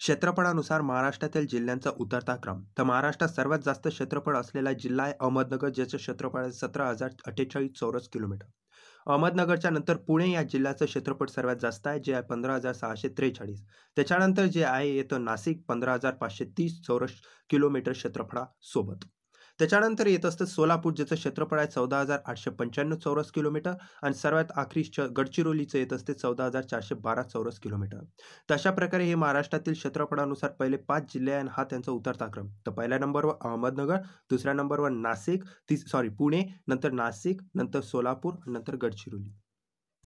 क्षेत्रफळानुसार महाराष्ट्रातील जिल्ह्यांचा उतरता क्रम. तर महाराष्ट्रात सर्वात जास्त क्षेत्रफळ असलेला जिल्हा आहे अहमदनगर, ज्याचं क्षेत्रफळ आहे 17,048 चौरस किलोमीटर. अहमदनगरच्या नंतर पुणे या जिल्ह्याचं क्षेत्रफळ सर्वात जास्त आहे, जे आहे 15,643. त्याच्यानंतर जे आहे येतं नाशिक 15,530 चौरस किलोमीटर क्षेत्रफळासोबत. त्याच्यानंतर येत असतं सोलापूर, ज्याचं क्षेत्रफळ आहे 14,895 चौरस किलोमीटर. आणि सर्वात आखरी गडचिरोलीचं येत असते 14,412 चौरस किलोमीटर. तर अशा प्रकारे हे महाराष्ट्रातील क्षेत्रफळानुसार पहिले 5 जिल्हे आणि हा त्यांचा उतरता क्रम. तर पहिल्या नंबरवर अहमदनगर, दुसऱ्या नंबरवर पुणे, नंतर नाशिक, नंतर सोलापूर, नंतर गडचिरोली.